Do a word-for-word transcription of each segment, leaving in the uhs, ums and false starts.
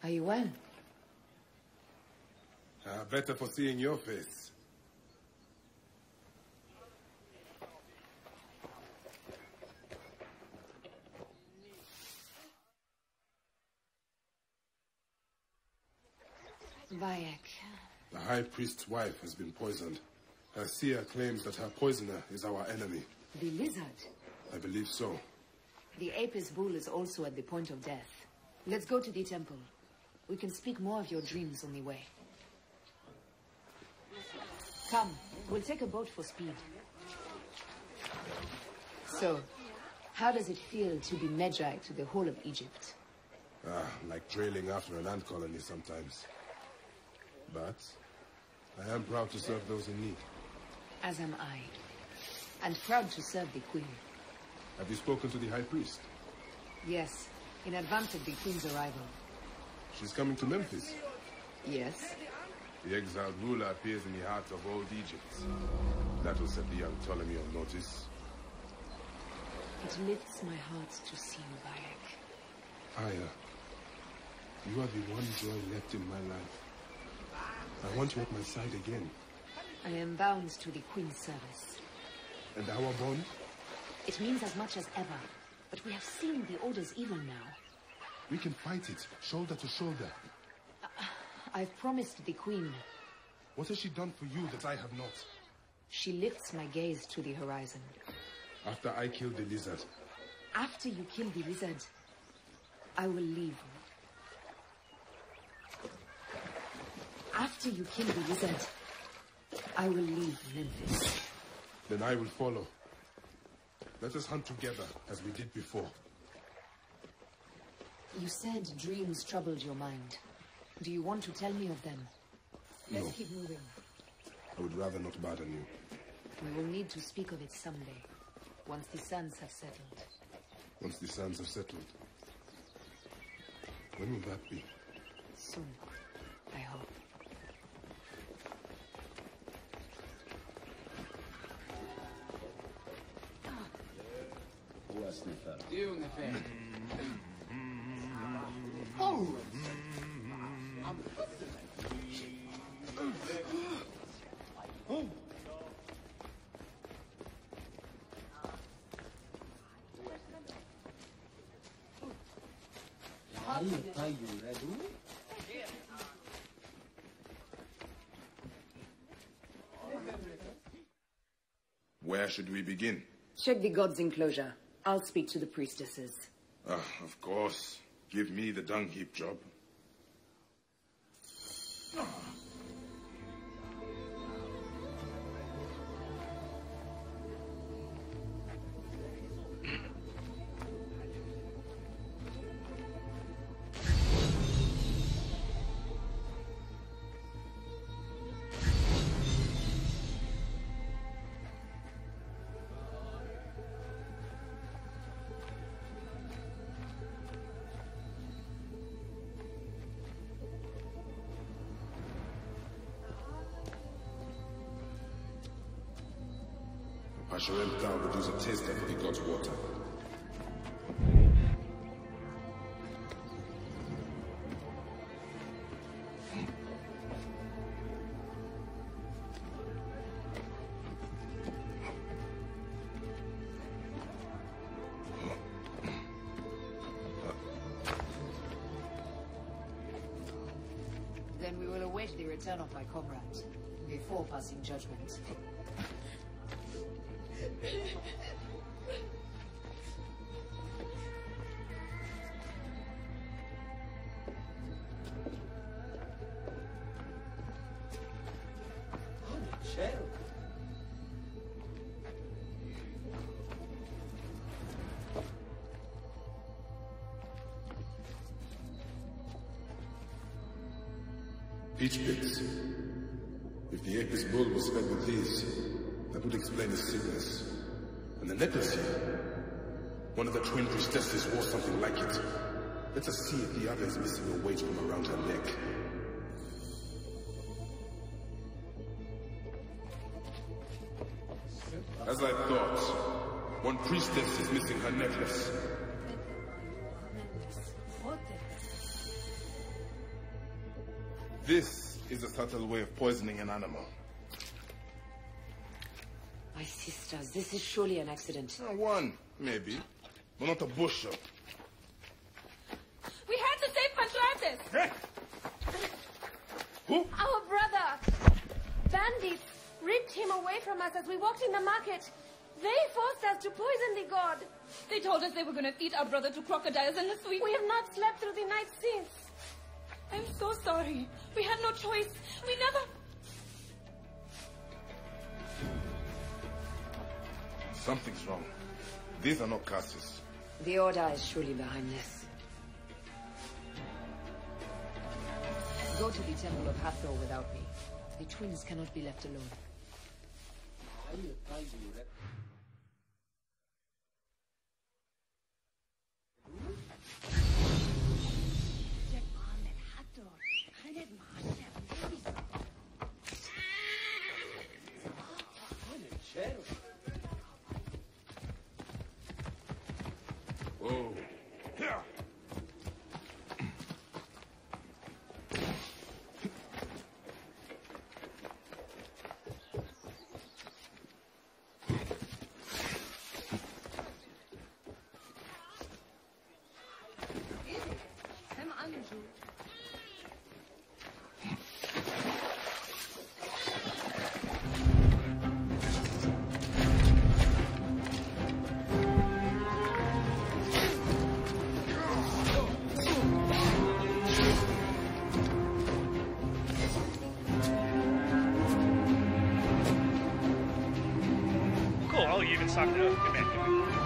Are you well? Uh, better for seeing your face. Bayek. The High Priest's wife has been poisoned. Her seer claims that her poisoner is our enemy. The lizard? I believe so. The Apis bull is also at the point of death. Let's go to the temple. We can speak more of your dreams on the way. Come, we'll take a boat for speed. So, how does it feel to be Magi to the whole of Egypt? Ah, like trailing after an ant colony sometimes. But I am proud to serve those in need. As am I. And proud to serve the Queen. Have you spoken to the High Priest? Yes, in advance of the Queen's arrival. She's coming to Memphis? Yes. The exiled ruler appears in the heart of old Egypt. That will set the young Ptolemy on notice. It lifts my heart to see you, Bayek. Aya, you are the one joy left in my life. I want you at my side again. I am bound to the Queen's service. And our bond? It means as much as ever. But we have seen the Order's evil now. We can fight it, shoulder to shoulder. Uh, I've promised the Queen. What has she done for you that I have not? She lifts my gaze to the horizon. After I kill the lizard? After you kill the lizard, I will leave. After you kill the lizard, I will leave Memphis. Then I will follow. Let us hunt together, as we did before. You said dreams troubled your mind. Do you want to tell me of them? Let's No. keep moving. I would rather not burden you. We will need to speak of it someday, once the suns have settled. Once the suns have settled. When will that be? Soon, I hope. Oh! Are you ready? Where should we begin? Check the god's enclosure. I'll speak to the priestesses. Ah, of course. Give me the dung heap job. Asherel Thou would use a taster for the god's water. Then we will await the return of my comrade, before passing judgment. Peach pits. If the Apis bull was fed with these, that would explain his sickness. And the necklace here. One of the twin priestesses wore something like it. Let us see if the other is missing a weight from around her neck. As I thought, one priestess is missing her necklace. This is a subtle way of poisoning an animal. My sisters, this is surely an accident. Uh, one, maybe, but not a bushel. We had to save Pantlantis! Hey! Who? Our brother! Bandits ripped him away from us as we walked in the market. They forced us to poison the god. They told us they were going to feed our brother to crocodiles in the sweet. We have not slept through the night since. I'm so sorry. We had no choice. We never... Something's wrong. These are not curses. The Order is surely behind this. Go to the Temple of Hathor without me. The twins cannot be left alone. Whoa. Yeah. Cool, you even sucked it up. Come back, come back.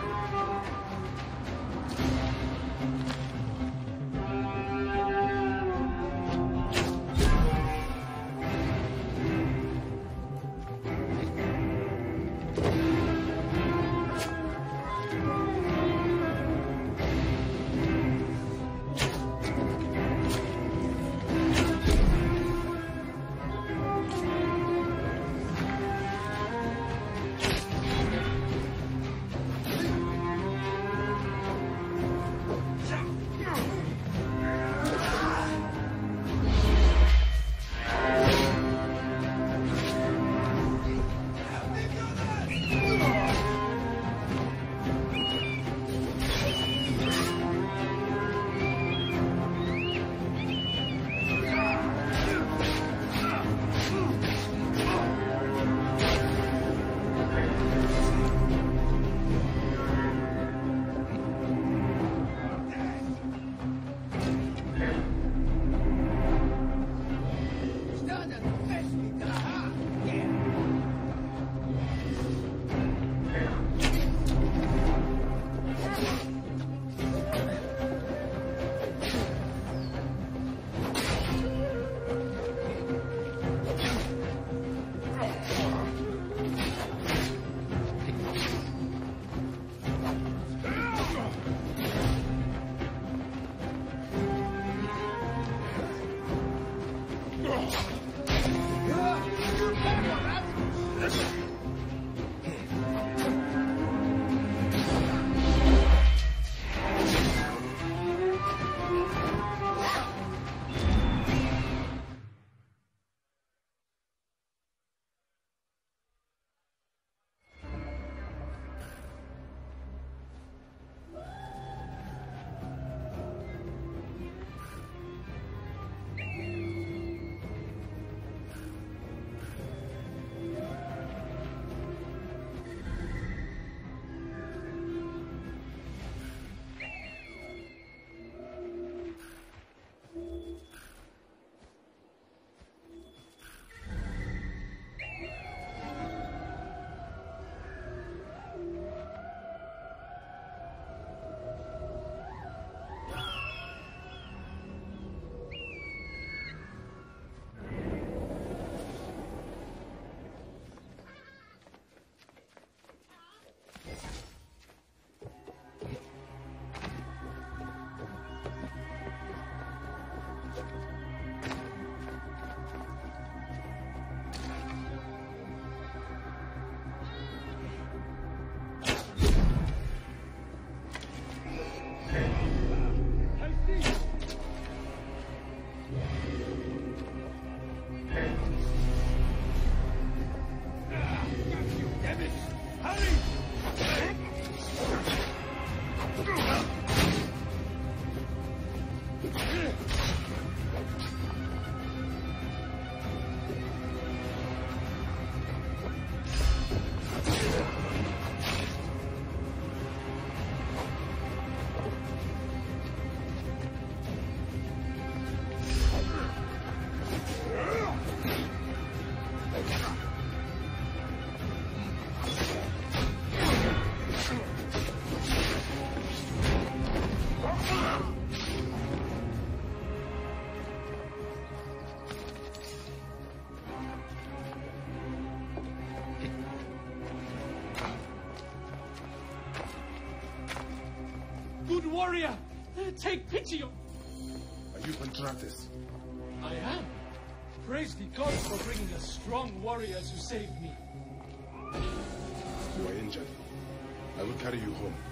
warrior! Take pity on... Are you Pantrates? I am. Praise the gods for bringing a strong warrior to save me. You are injured. I will carry you home.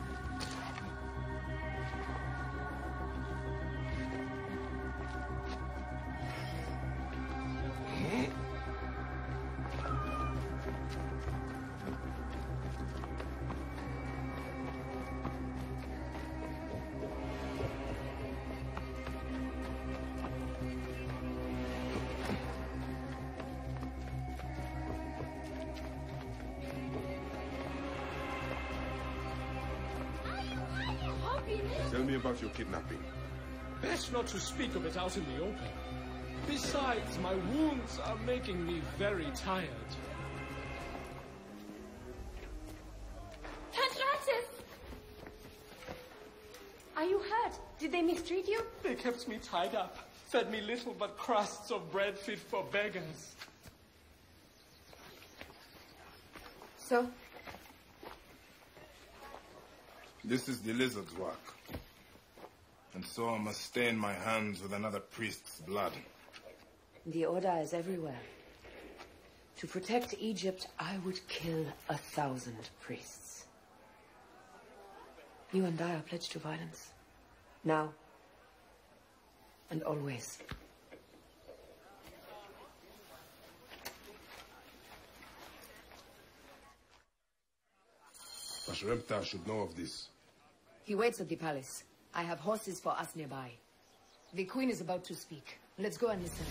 Tell me about your kidnapping. Best not to speak of it out in the open. Besides, my wounds are making me very tired. Pantrates! Are you hurt? Did they mistreat you? They kept me tied up, fed me little but crusts of bread fit for beggars. So? This is the lizard's work. And so I must stain my hands with another priest's blood. The Order is everywhere. To protect Egypt, I would kill a thousand priests. You and I are pledged to violence. Now. And always. Pashrempta should know of this. He waits at the palace. I have horses for us nearby. The queen is about to speak. Let's go and listen.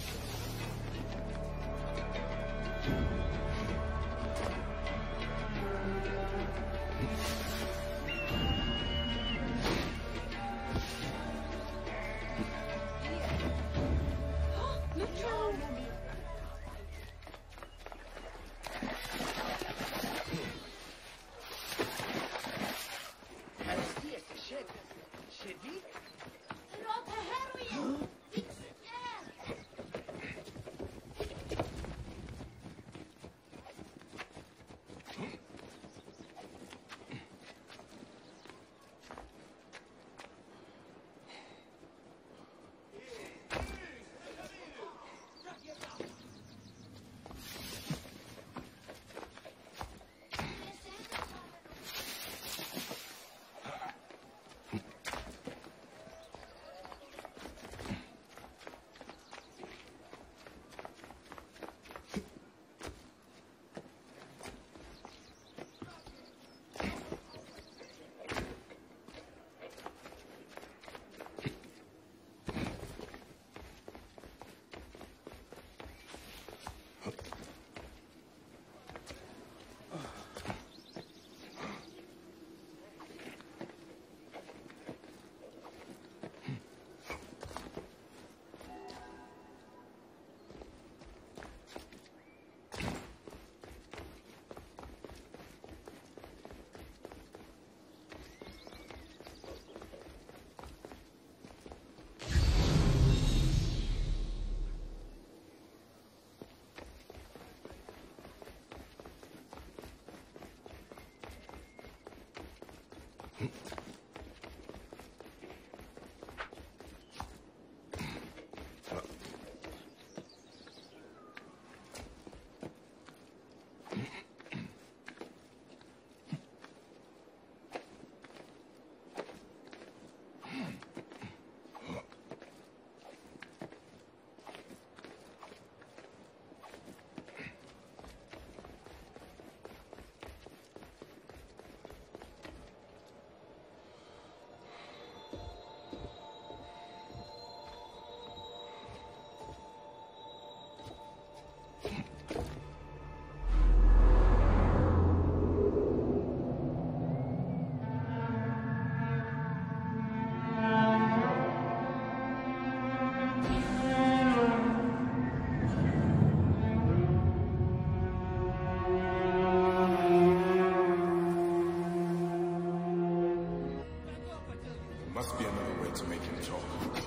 Must be another way to make him talk.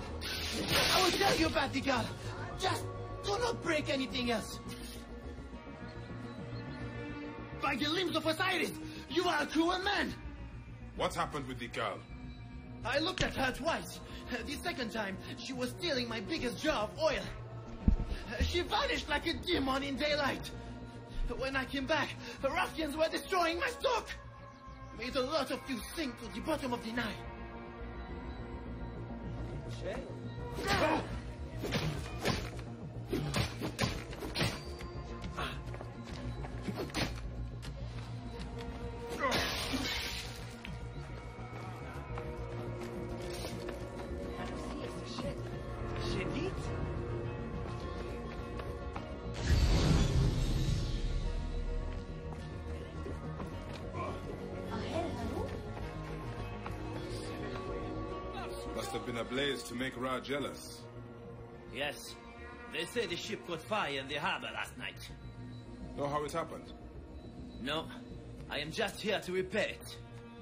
I will tell you about the god. Just do not break anything else. By the limbs of Osiris, you are a cruel man. What happened with the girl? I looked at her twice. The second time, she was stealing my biggest jar of oil. She vanished like a demon in daylight. When I came back, the ruffians were destroying my stock. Made a lot of you sink to the bottom of the Nile. Must have been a blaze to make Ra jealous. Yes. They say the ship caught fire in the harbor last night. Know how it happened? No. I am just here to repair it.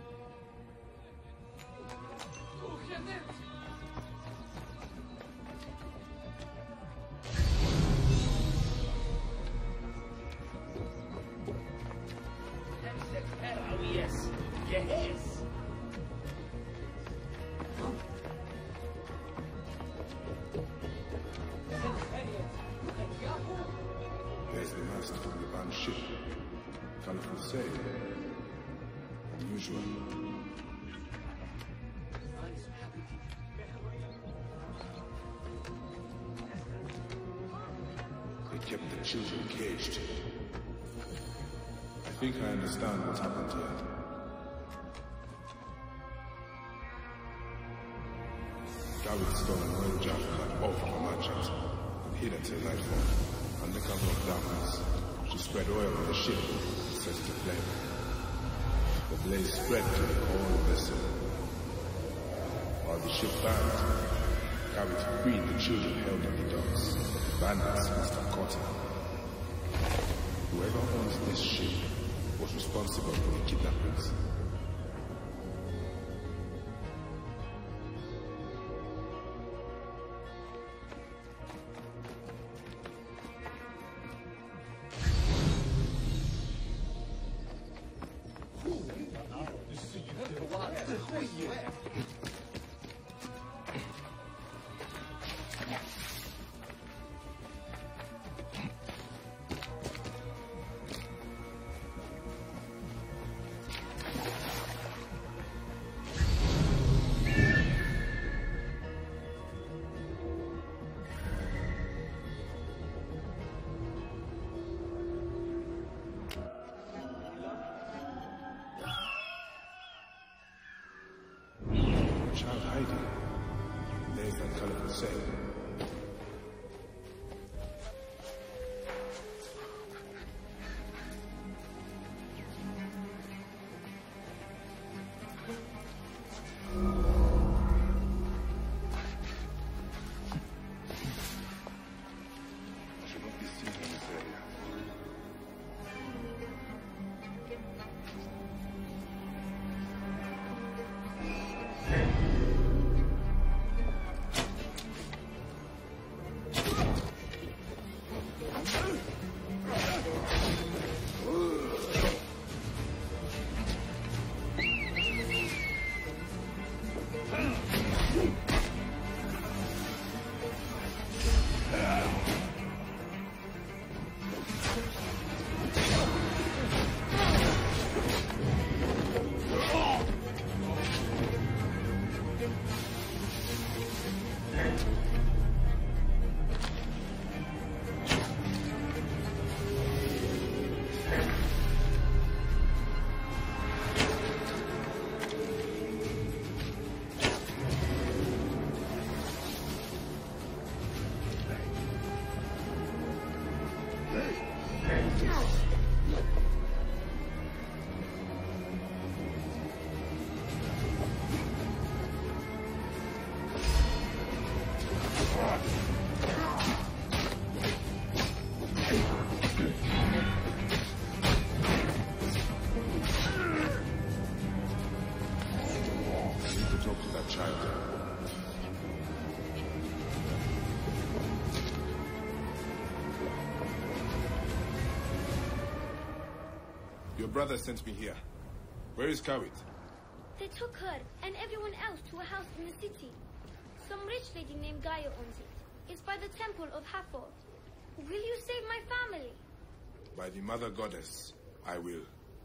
Oh, yes. Yes. There's the mast from the banned ship. Colorful sail. Unusual. They kept the children caged. I think I understand what's happened here. Gavin stole an oil jar from that boat from a merchant and hid until nightfall. Under cover of darkness, she spread oil on the ship and set it aflame. The blaze spread to the whole vessel. While the ship burned, Gavin freed the children held in the docks. Bandits must have caught her. Whoever owns this ship was responsible for the kidnappings. Child hiding. There's that colorful sail. Should not be seen in this area. Your brother sent me here. Where is Kawit? They took her and everyone else to a house in the city. Some rich lady named Gaia owns it. It's by the temple of Hathor. Will you save my family? By the Mother Goddess, I will.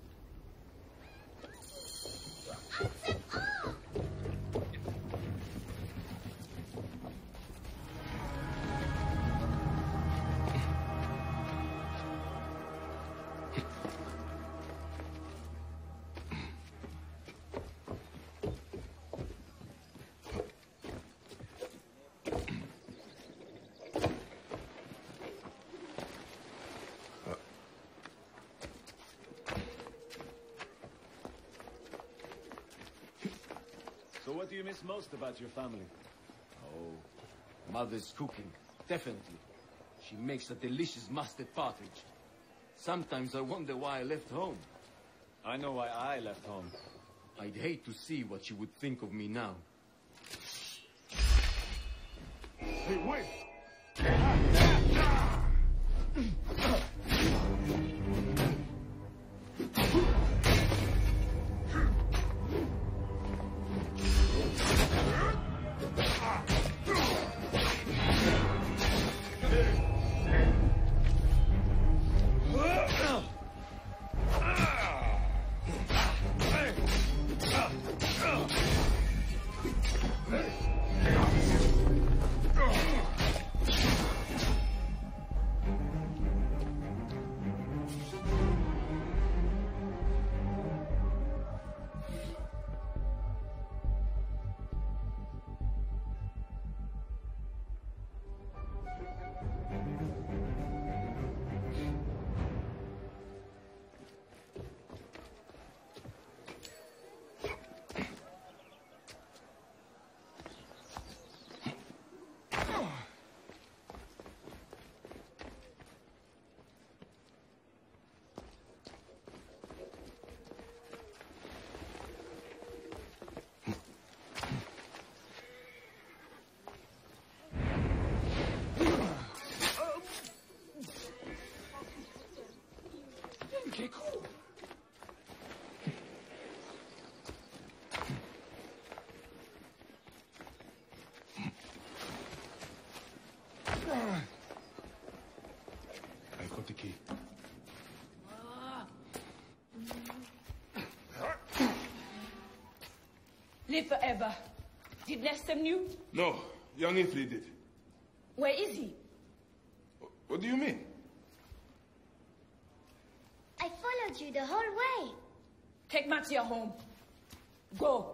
So what do you miss most about your family? Oh, Mother's cooking, definitely. She makes a delicious mustard partridge. Sometimes I wonder why I left home. I know why I left home. I'd hate to see what she would think of me now. Hey, wait! Okay, cool. I got the key. Live forever. Did Lester knew? No, young Ifrit did. Where is he? What do you mean? I followed you the whole way. Take Matia home. Go.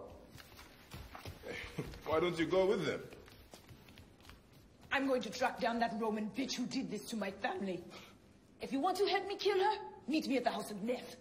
Why don't you go with them? I'm going to track down that Roman bitch who did this to my family. If you want to help me kill her, meet me at the house of Neth.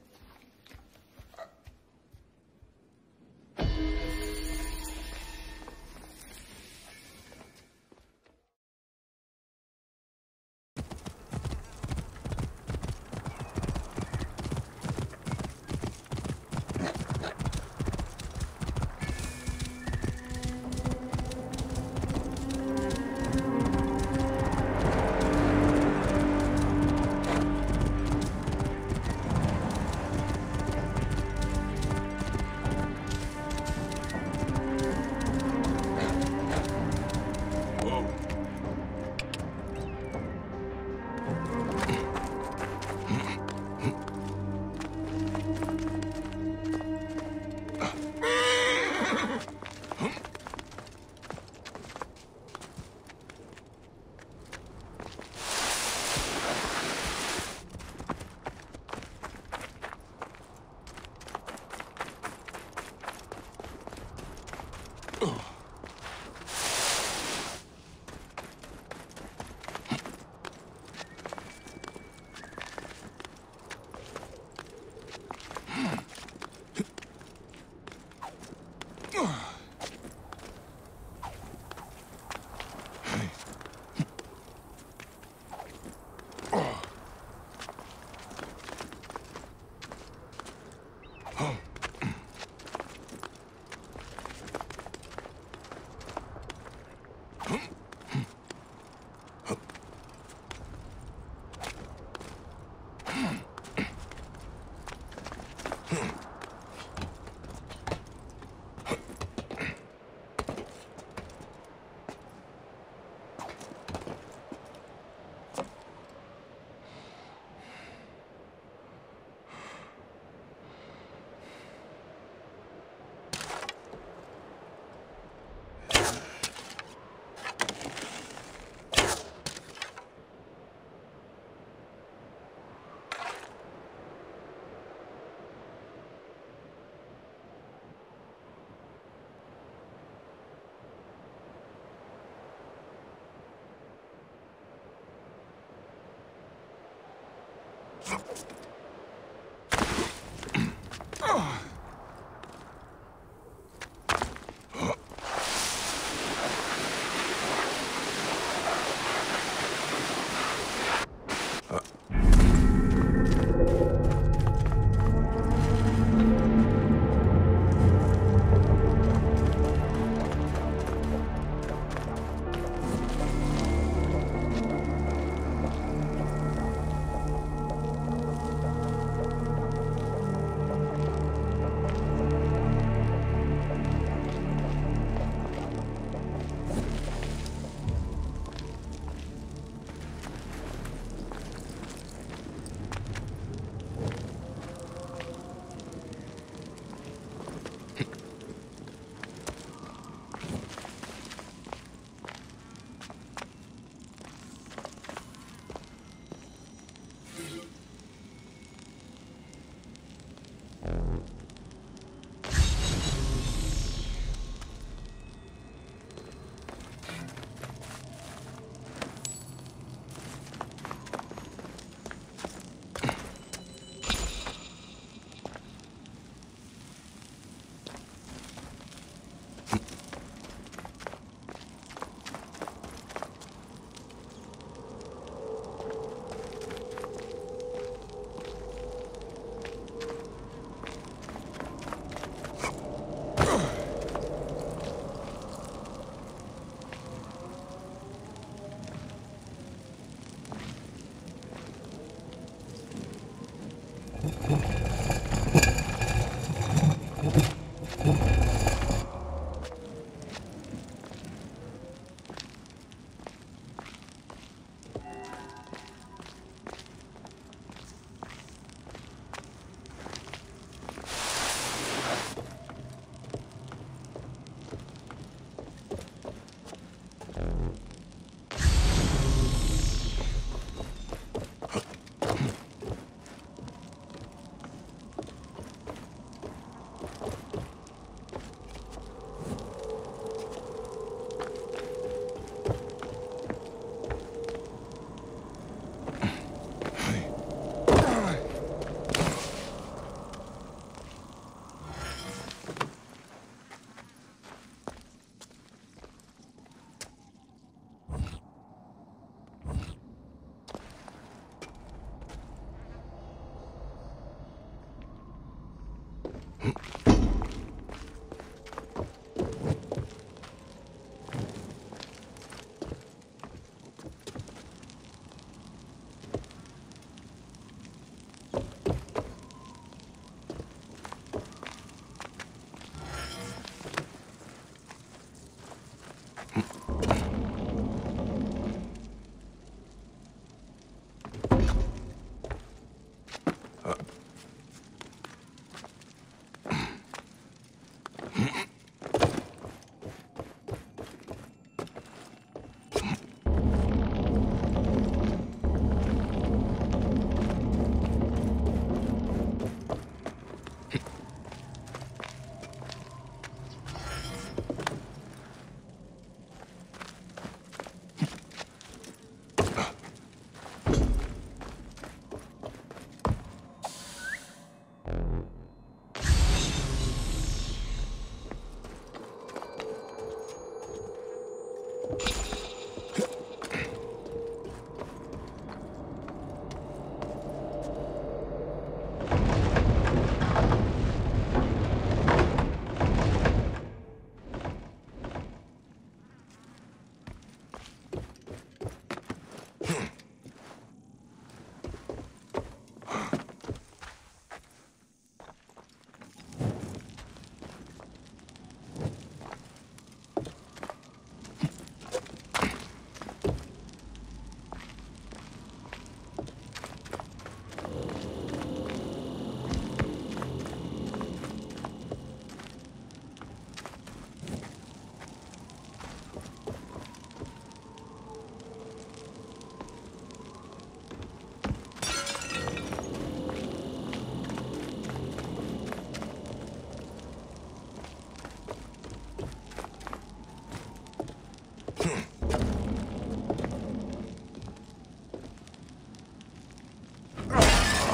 Ah!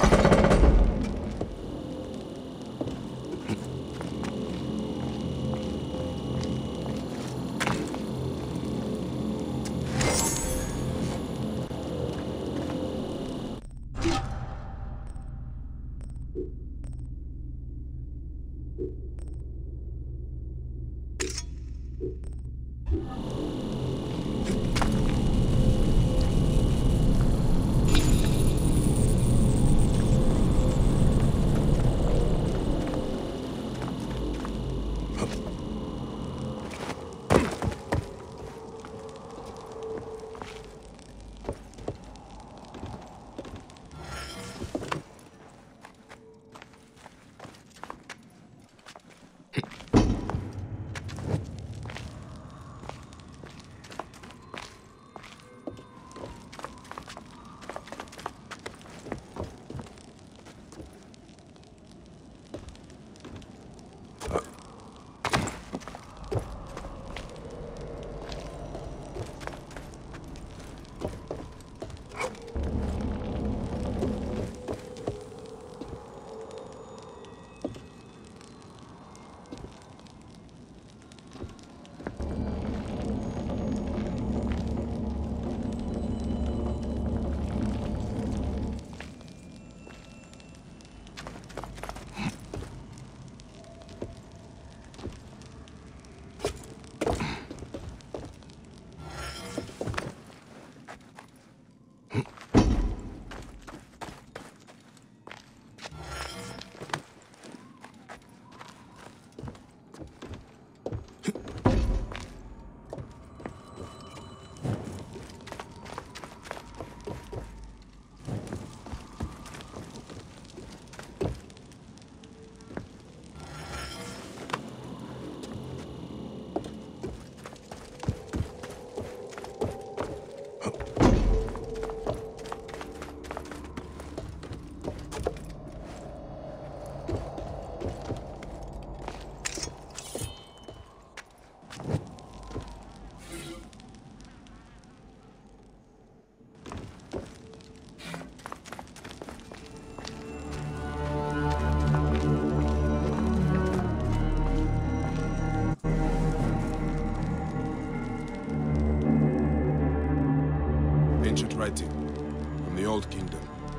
ancient writing from the Old Kingdom.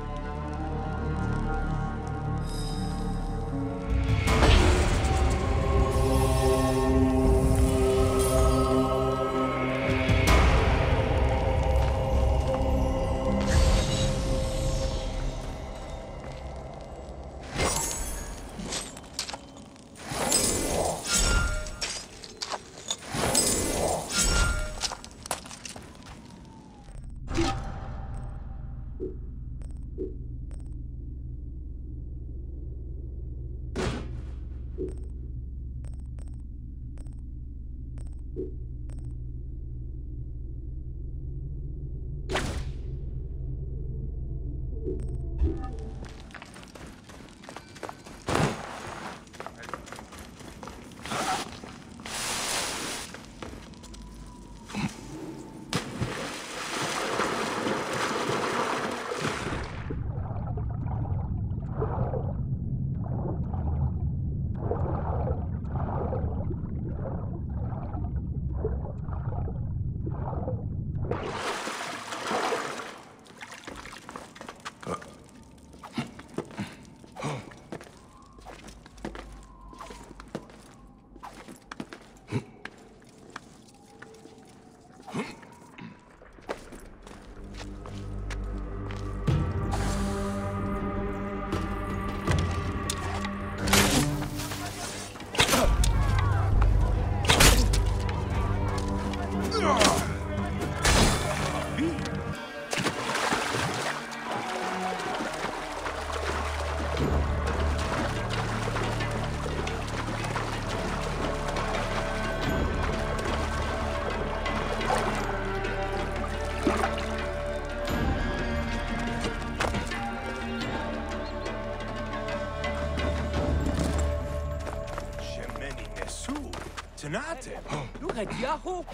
Look at Yahoo!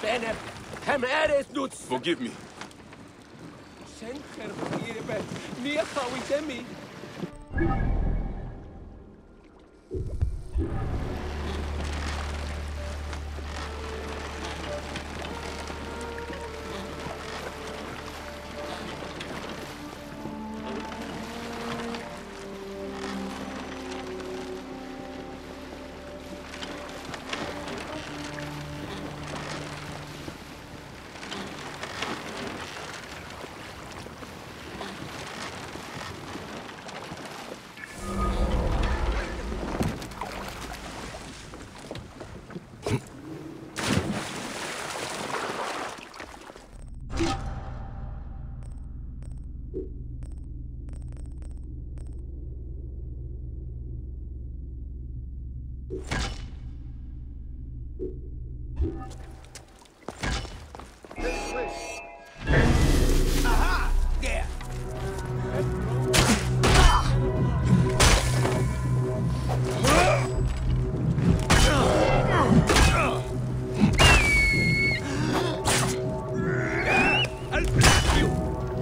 Bene, hem eres nuts. Forgive me. Sencher vergebe, mir hawitemi. Aha! There! I'll blast you!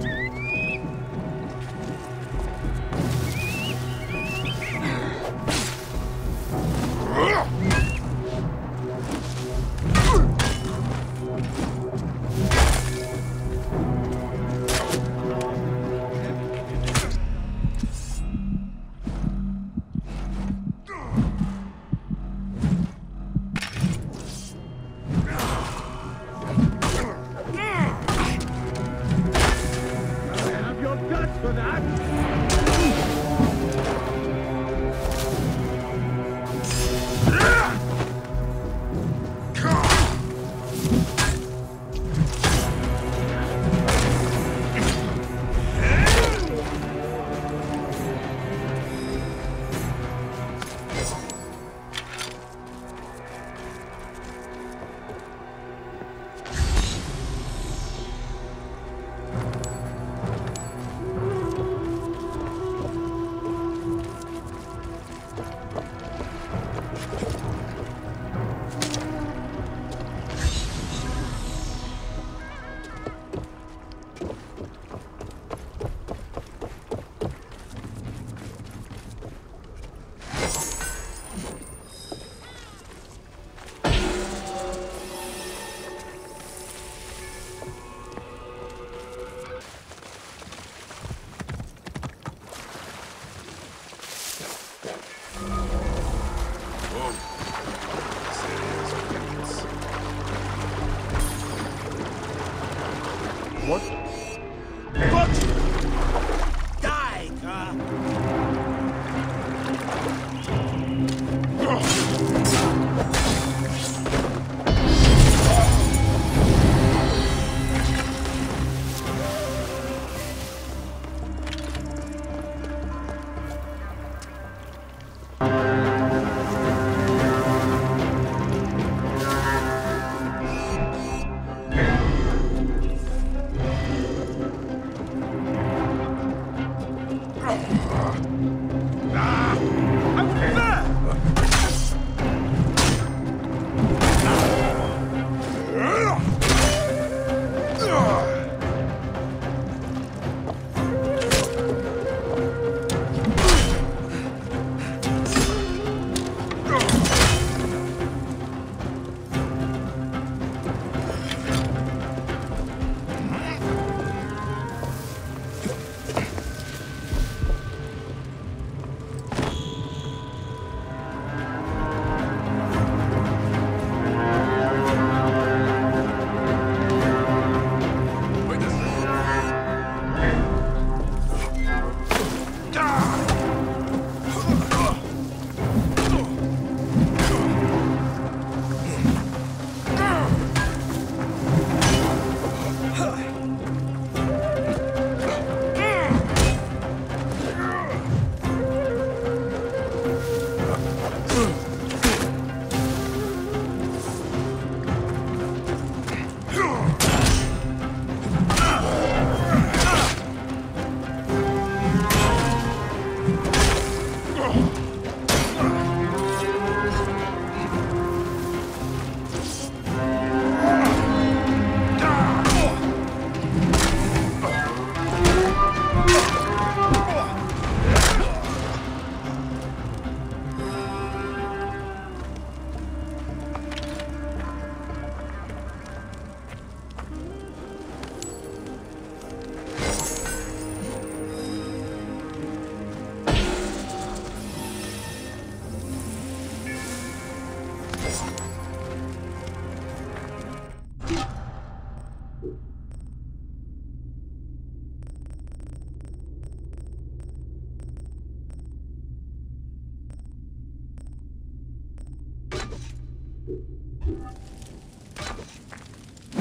What? What? Die, Ka!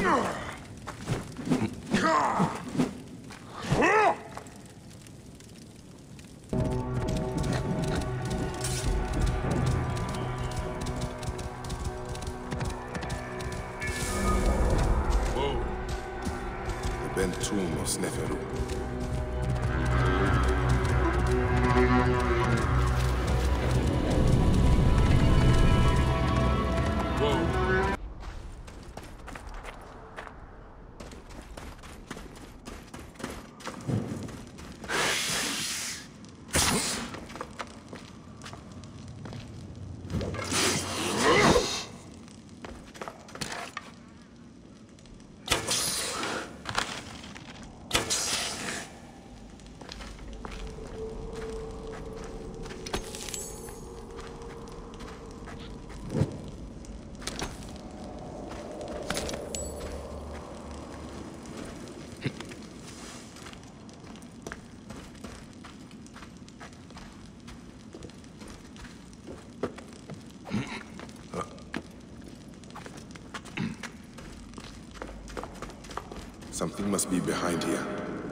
Something must be behind here.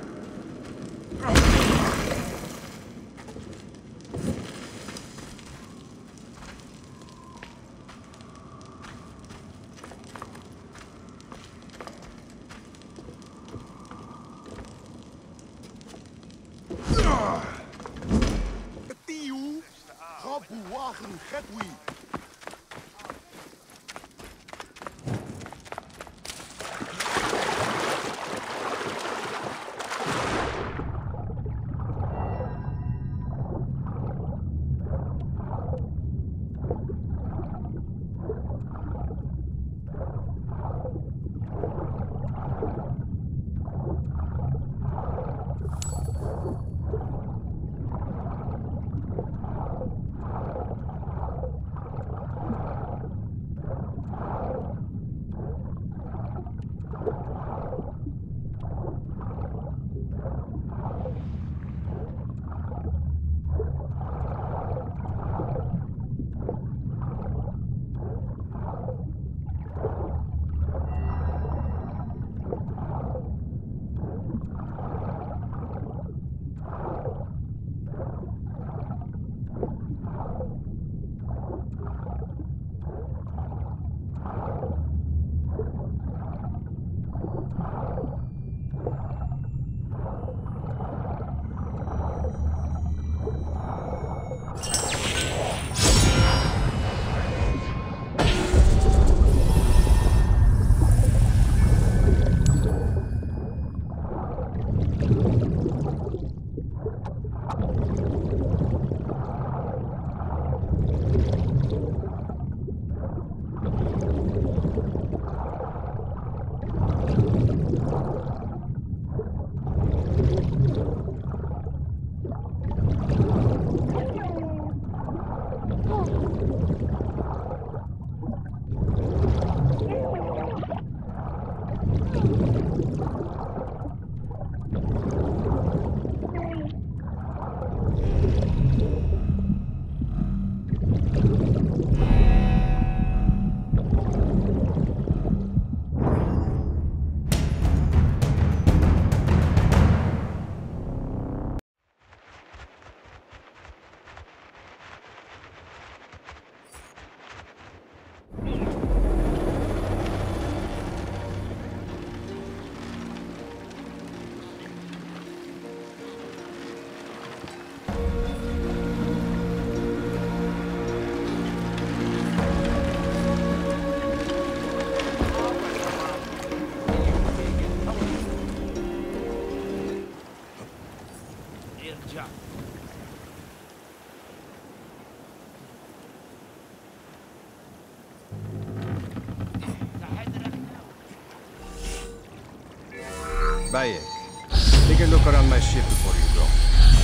Bayek, take a look around my ship before you go.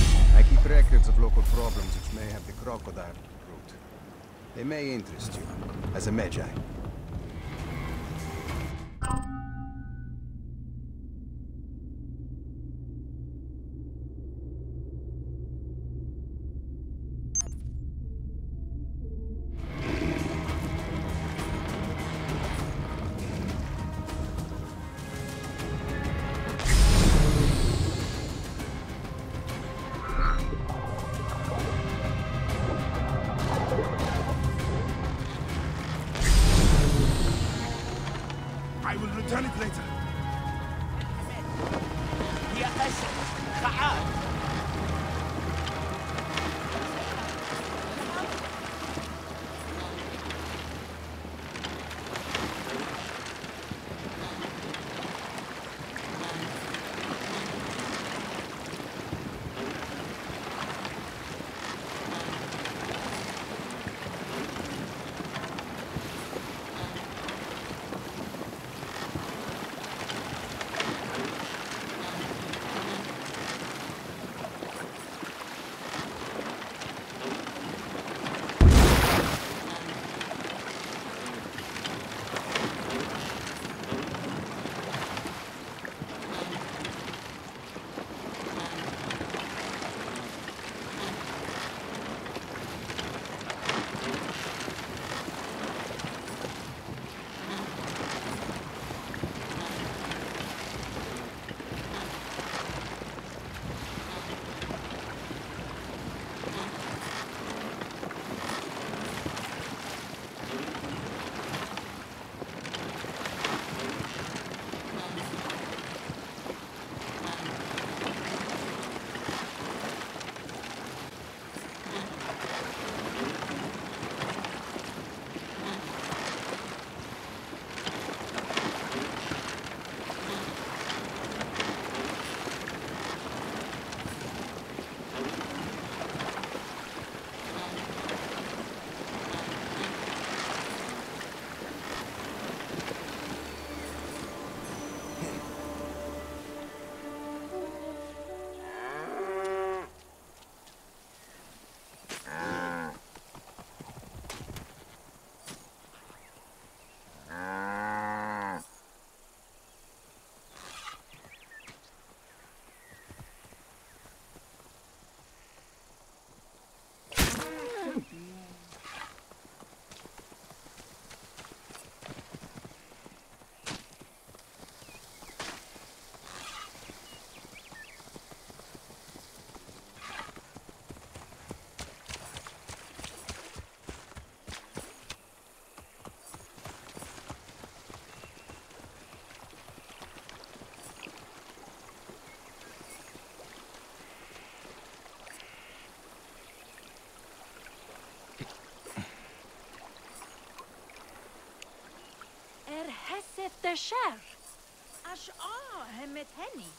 I keep records of local problems which may have the crocodile root. They may interest you, as a Magi. it later. يا أسد تعال. efter kär. Ash ah, hemmet henni.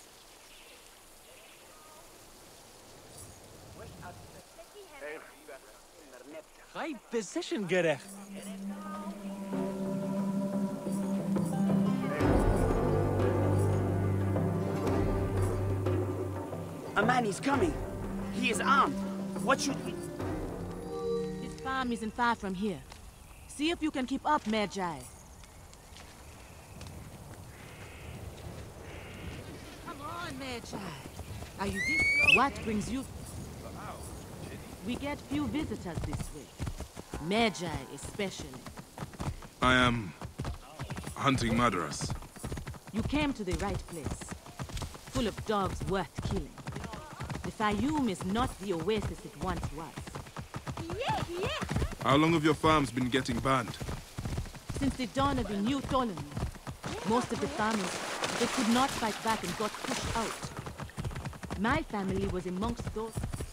High position gerecht. A man is coming. He is armed. What should we... His farm isn't far from here. See if you can keep up, Magi. Come on, Magi. Are you this close? What brings you... We get few visitors this way. Magi especially. I am... hunting murderers. You came to the right place. Full of dogs worth killing. The Fayoum is not the oasis it once was. Yeah, yeah. How long have your farms been getting banned? Since the dawn of the new colony, most of the farmers, they could not fight back and got pushed out. My family was amongst those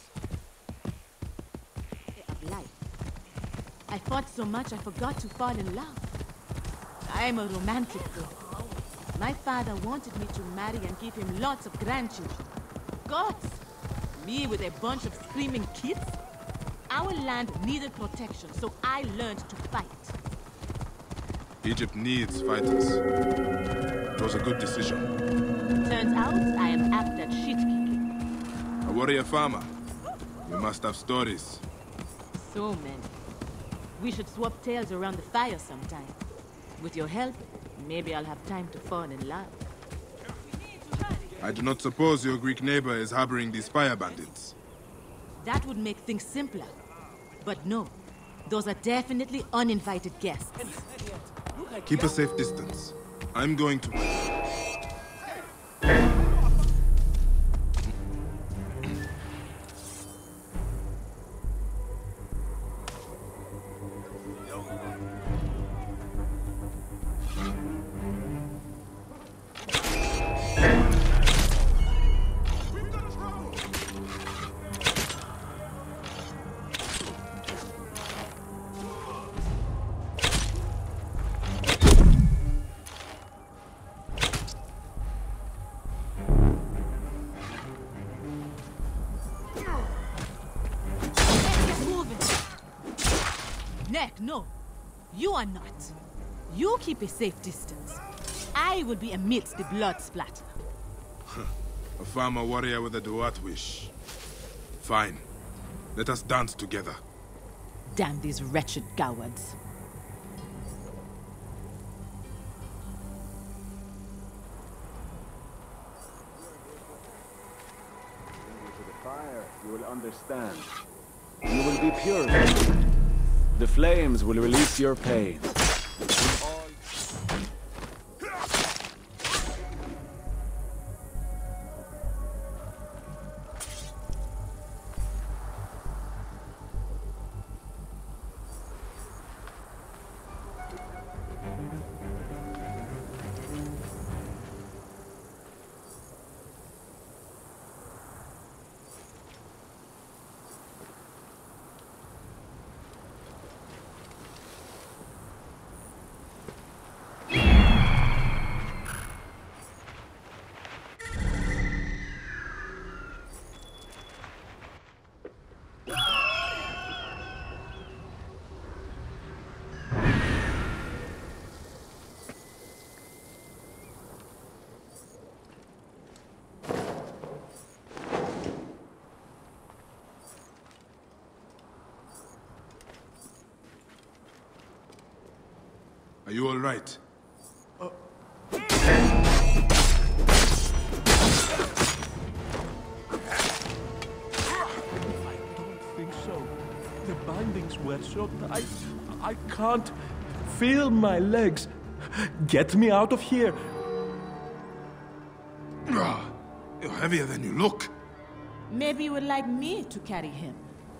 of life. I fought so much I forgot to fall in love. I am a romantic girl. My father wanted me to marry and give him lots of grandchildren. Gods! Me with a bunch of screaming kids? Our land needed protection, so I learned to fight. Egypt needs fighters. It was a good decision. Turns out I am apt at shit-kicking. A warrior farmer. You must have stories. So many. We should swap tales around the fire sometime. With your help, maybe I'll have time to fall in love. I do not suppose your Greek neighbor is harboring these fire bandits. That would make things simpler. But no, those are definitely uninvited guests. Keep a safe distance. I'm going to... Neck, no. You are not. You keep a safe distance. I will be amidst the blood splatter. A farmer warrior with a Duat wish. Fine. Let us dance together. Damn these wretched cowards. Fire, you will understand. You will be pure. The flames will release your pain. Are you all right? Uh. I don't think so. The bindings were so tight. I can't feel my legs. Get me out of here. You're heavier than you look. Maybe you would like me to carry him.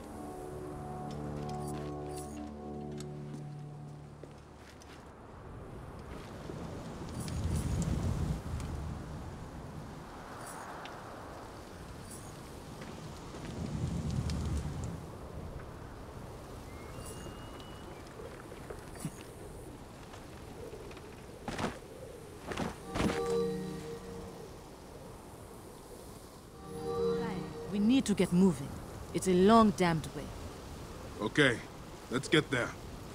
We need to get moving. It's a long damned way. Okay, let's get there.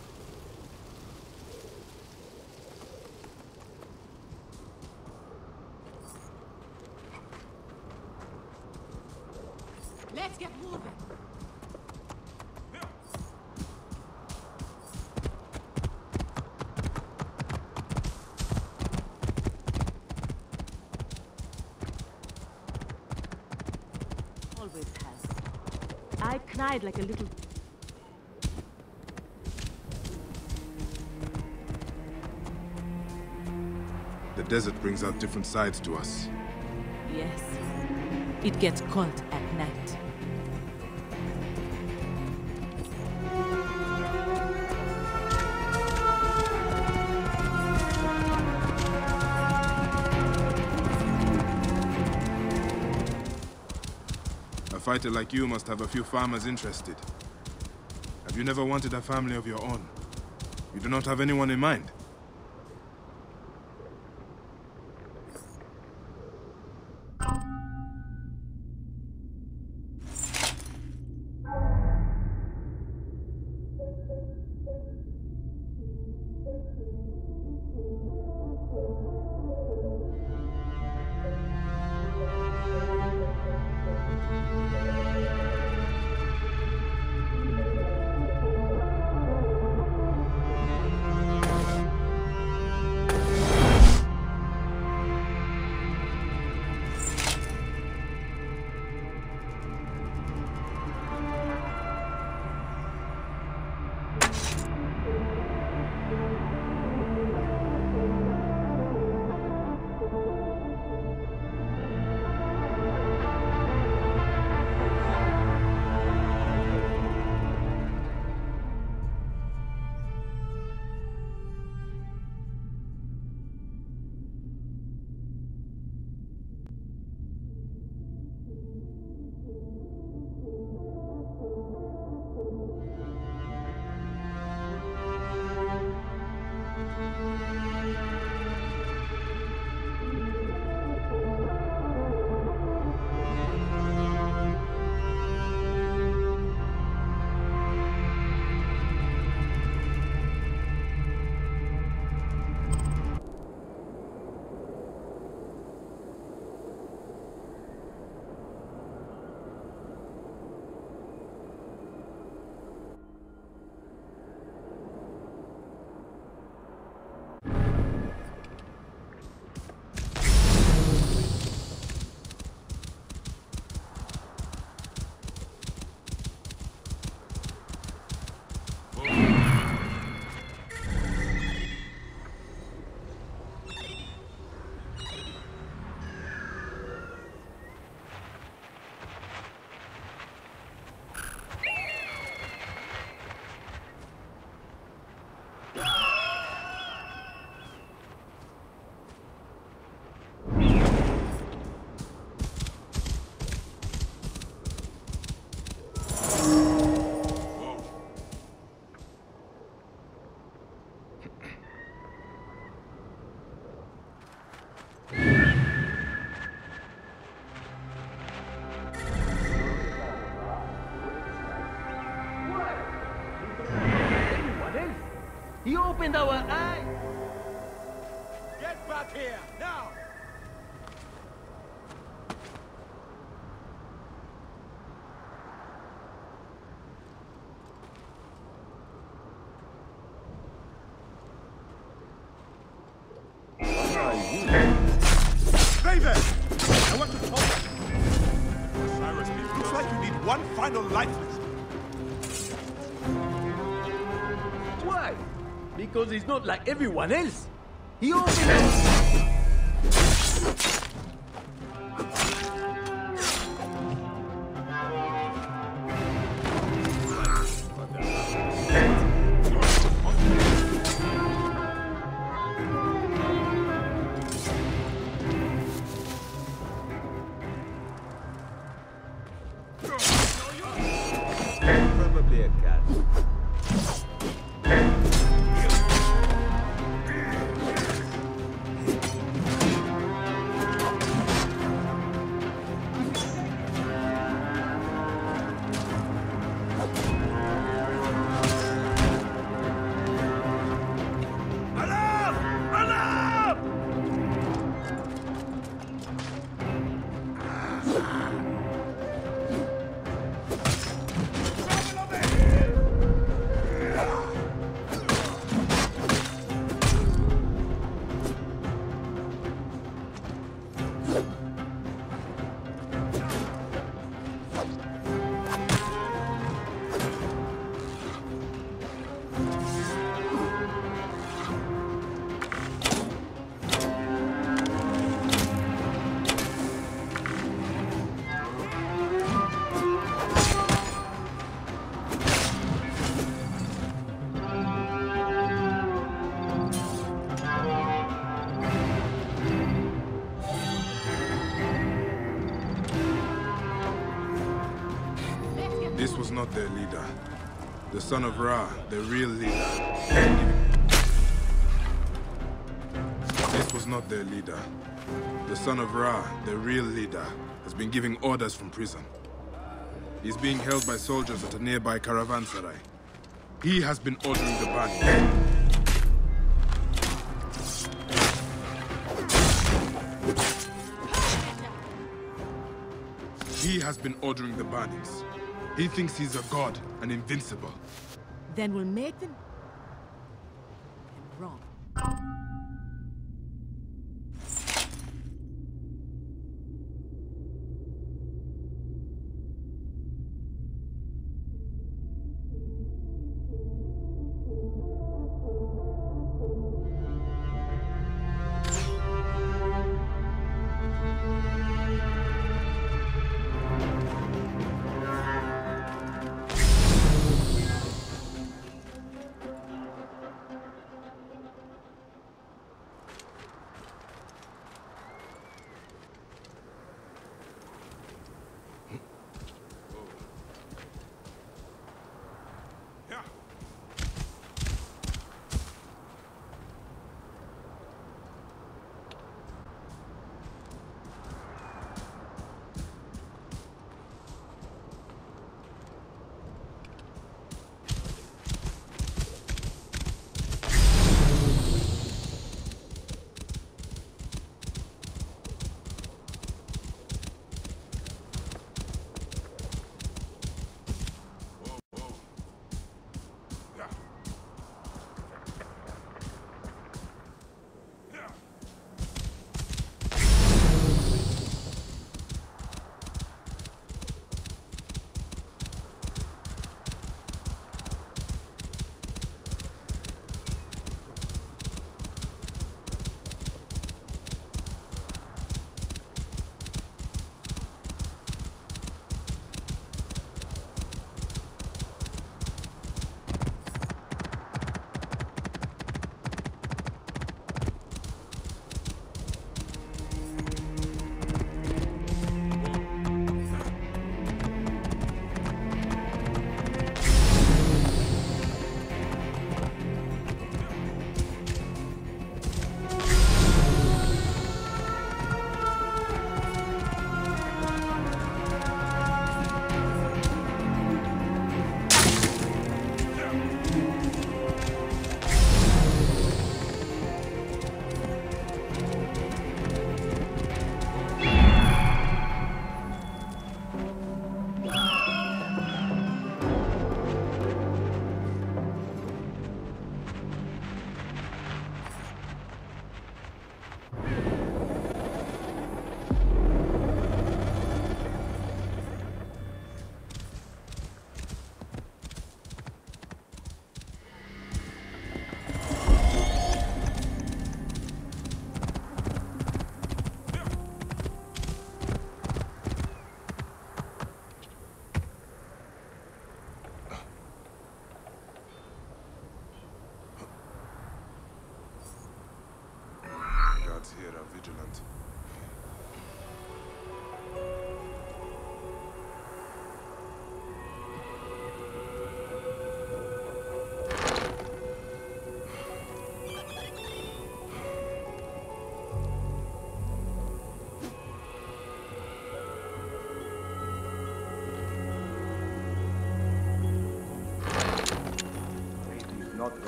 Let's get moving. Always has. I cried like a little... The desert brings out different sides to us. Yes. It gets cold at night. A fighter like you must have a few farmers interested. Have you never wanted a family of your own? You do not have anyone in mind? opened our eyes. Get back here, now! Stay there! I want to talk to you. Cyrus, it looks like you need one final life lesson. Why? Because he's not like everyone else. He opened Probably a cat. This was not their leader. The son of Ra, their real leader. This was not their leader. The son of Ra, their real leader, has been giving orders from prison. He's being held by soldiers at a nearby caravanserai. He has been ordering the burning. He has been ordering the burnings. He thinks he's a god and invincible. Then we'll make them wrong.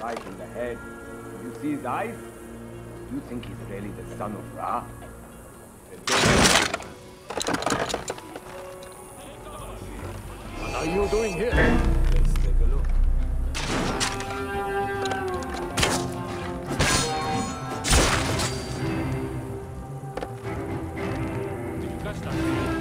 right in the head. You see his eyes? You think he's really the son of Ra? What are you doing here? Let's take a look. Did you catch that?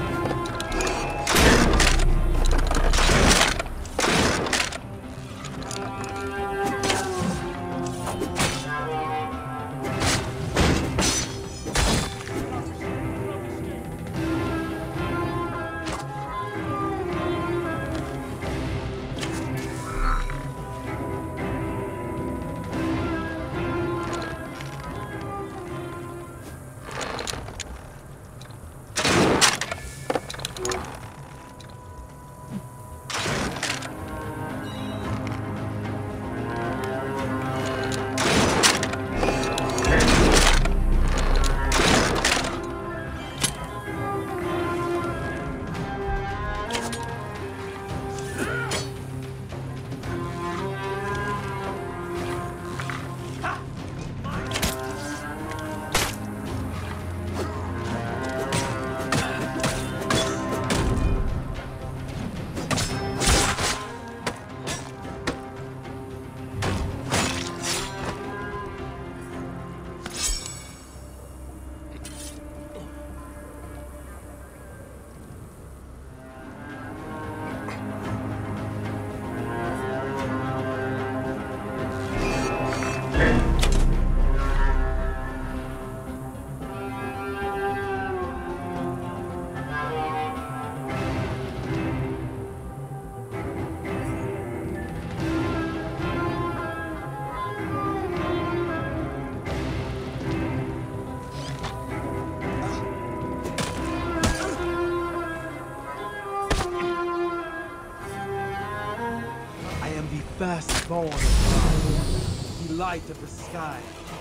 Firstborn of God, the light of the sky.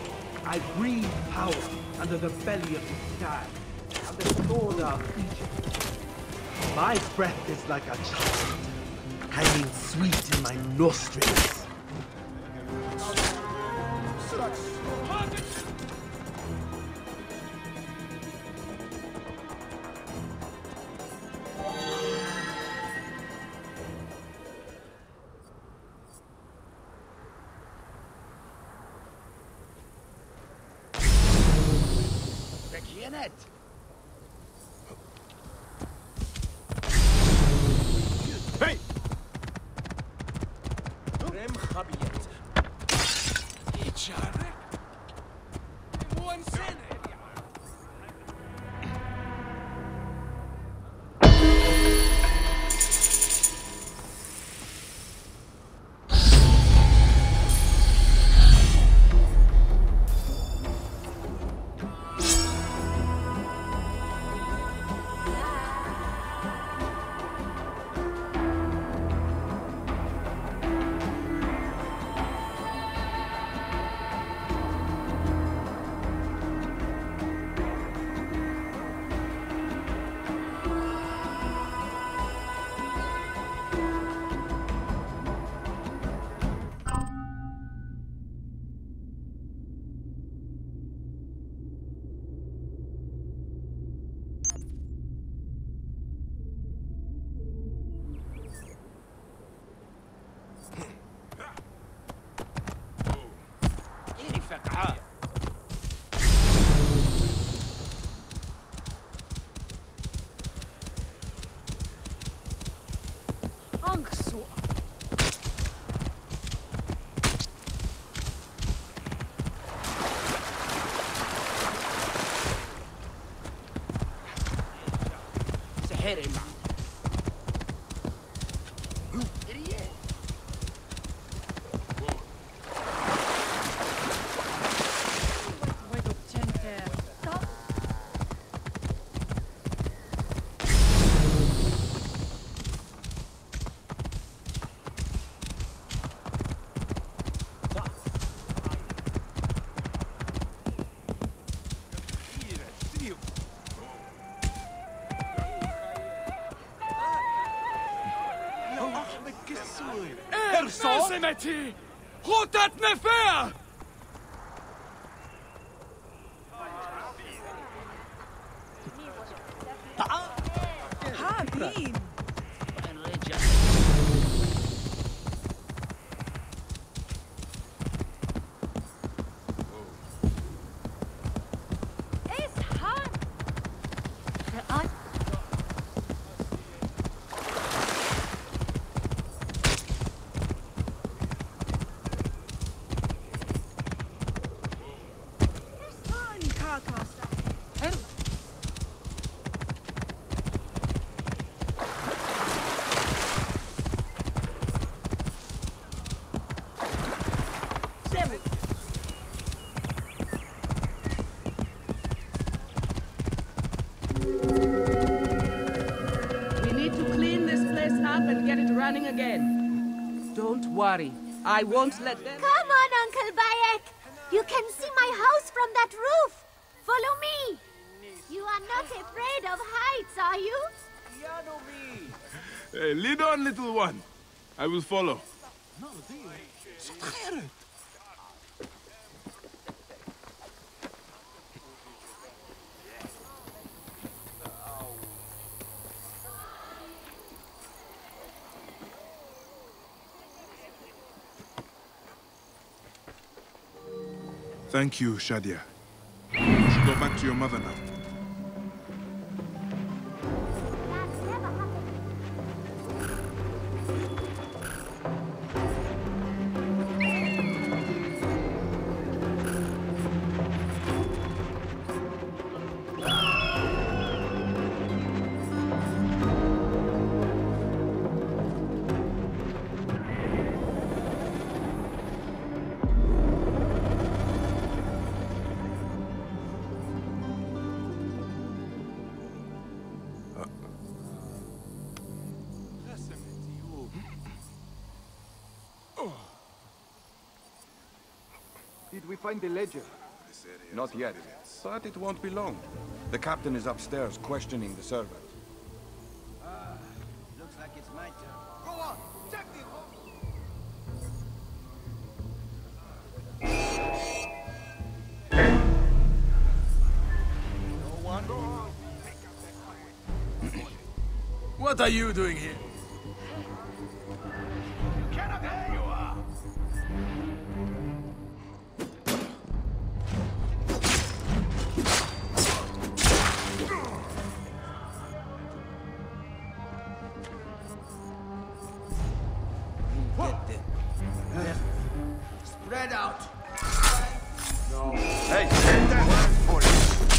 I breathe power under the belly of the sky, and the sword of Egypt. My breath is like a child, hanging sweet in my nostrils. Hey! Rem Khabiet. İçare. One sene. Herema. Rotat nefer! Habib! Running again. Don't worry. I won't let them... Come on, Uncle Bayek. You can see my house from that roof. Follow me. You are not afraid of heights, are you? Hey, lead on, little one. I will follow. Thank you, Shadia. You should go back to your mother now. Did we find the ledger? Not yet, but it won't be long. The captain is upstairs questioning the servant. Ah, looks like it's my turn. Go on, check the No one? What are you doing here? Spread out. No. Hey, get that for it.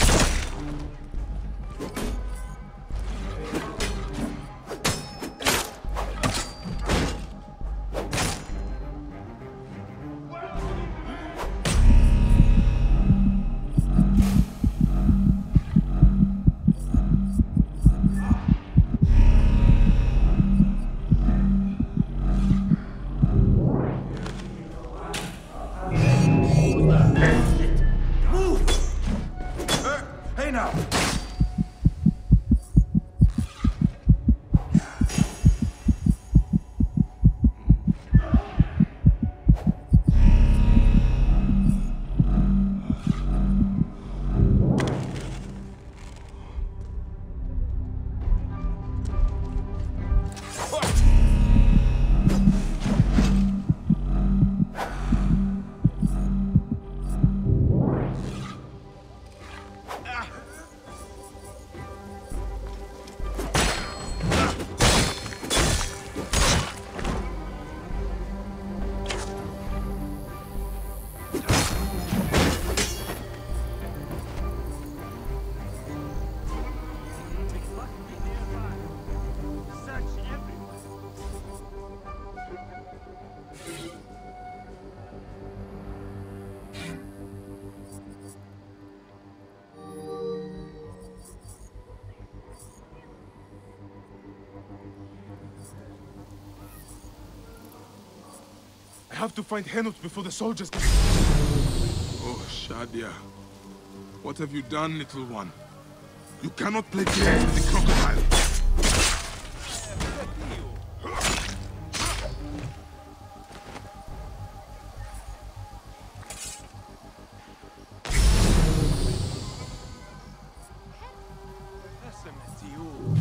I have to find Henut before the soldiers get... Oh, Shadia. What have you done, little one? You cannot play games with the crocodile. you.